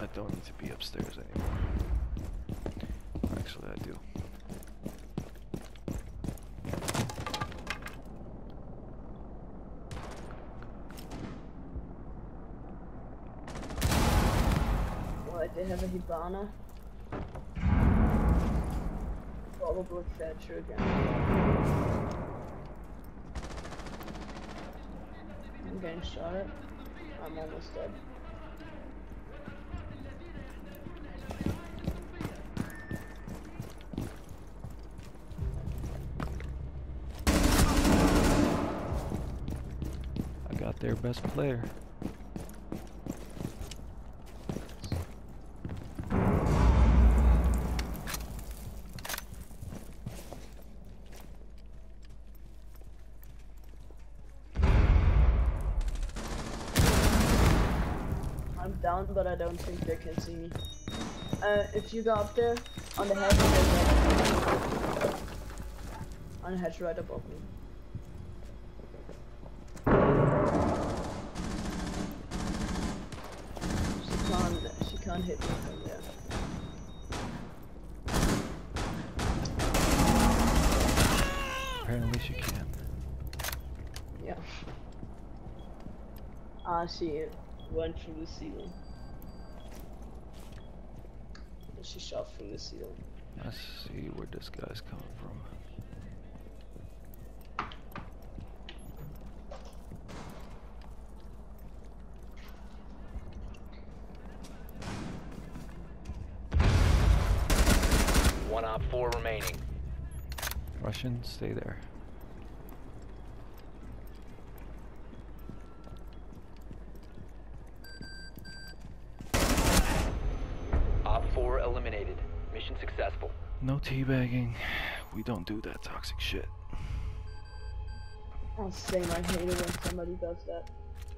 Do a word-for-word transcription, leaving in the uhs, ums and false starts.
don't need to be upstairs anymore. Actually, I do. What, they have a Hibana? Probably Thatcher again. I'm getting shot at. I'm almost dead. I got their best player. I'm down, but I don't think they can see me. Uh, if you go up there, on the hedge, there's a- on the hedge right above me. She can't, she can't hit me from there. Apparently she can. Yeah. Ah, she went through the ceiling. She shot through the ceiling. Let's see where this guy's coming from. One op four remaining. Russian, stay there. Op four eliminated. Mission successful. No teabagging. We don't do that toxic shit. Oh, same. I hate it when somebody does that.